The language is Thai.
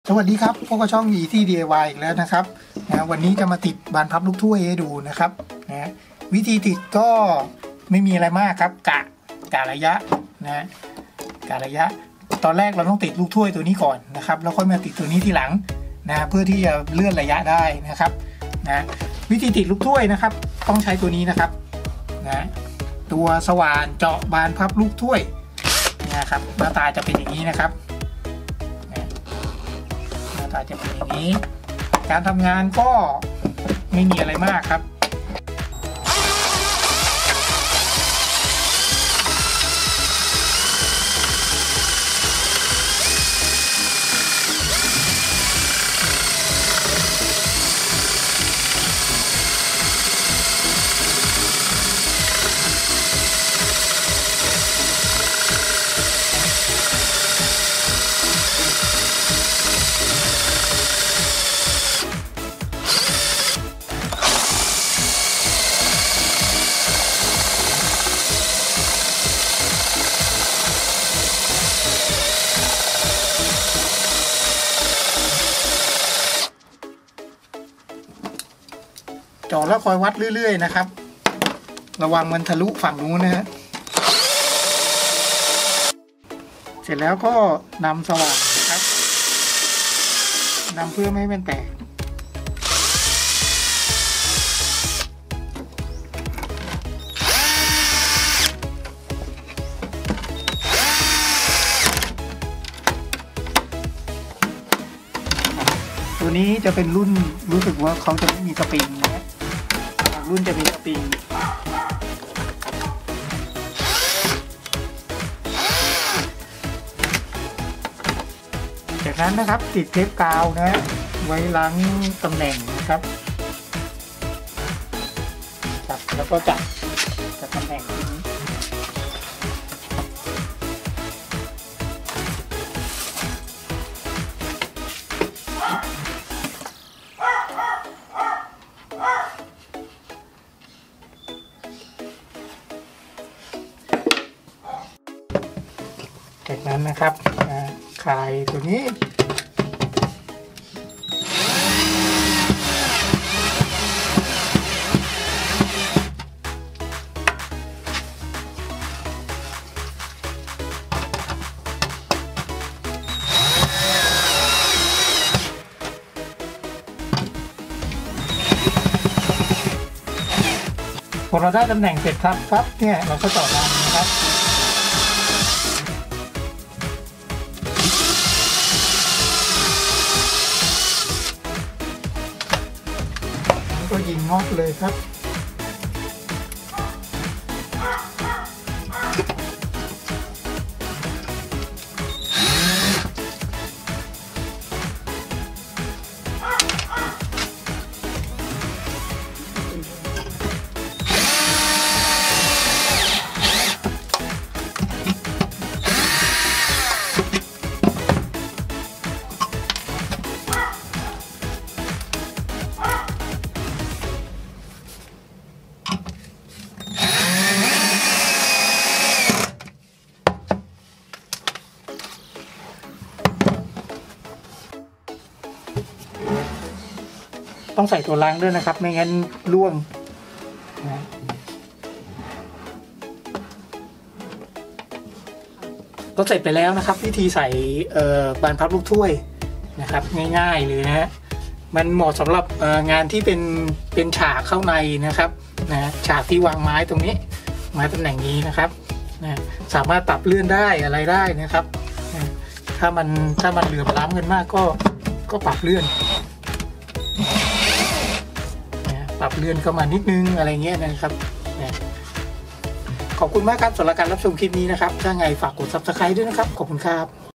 สวัสดีครับพวกช่อง Easy DIY อีกแล้วนะครับวันนี้จะมาติดบานพับลูกถ้วยให้ดูนะครับวิธีติดก็ไม่มีอะไรมากครับกะระยะกะระยะตอนแรกเราต้องติดลูกถ้วยตัวนี้ก่อนนะครับแล้วค่อยมาติดตัวนี้ทีหลังเพื่อที่จะเลื่อนระยะได้นะครับวิธีติดลูกถ้วยนะครับต้องใช้ตัวนี้นะครับตัวสว่านเจาะบานพับลูกถ้วยนะครับหน้าตาจะเป็นอย่างนี้นะครับจะเป็นอย่างนี้การทำงานก็ไม่มีอะไรมากครับเจาะแล้วคอยวัดเรื่อยๆนะครับระวังมันทะลุฝั่งนู้นนะฮะเสร็จแล้วก็นำสว่านนะครับนำเพื่อไม่ให้มันแตกตัวนี้จะเป็นรุ่นรู้สึกว่าเขาจะไม่มีสปริงนะรุ่นจะมีสปริงจากนั้นนะครับติดเทปกาวนะไว้ล้างตำแหน่งนะครับจับแล้วก็จับตำแหน่งนี้จากนั้นนะครับคลายตัวนี้พอเราได้ตำแหน่งเสร็จครับปั๊บเนี่ยเราก็ต่อรังนะครับก็ยิงน็อตเลยครับต้องใส่ตัวล้างด้วยนะครับไม่งั้นร่วงนะก็เสร็จไปแล้วนะครับวิธีใส่บานพับลูกถ้วยนะครับง่ายๆเลยนะฮะมันเหมาะสำหรับงานที่เป็นฉากเข้าในนะครับฉากที่วางไม้ตรงนี้ไม้ตำแหน่งนี้นะครับสามารถปรับเลื่อนได้อะไรได้นะครับถ้ามันเหลื่อมล้ำกันมากก็ปรับเลื่อนเข้ามานิดนึงอะไรเงี้ยนะครับขอบคุณมากครับสำหรับการรับชมคลิปนี้นะครับถ้าไงฝากกด Subscribe ด้วยนะครับขอบคุณครับ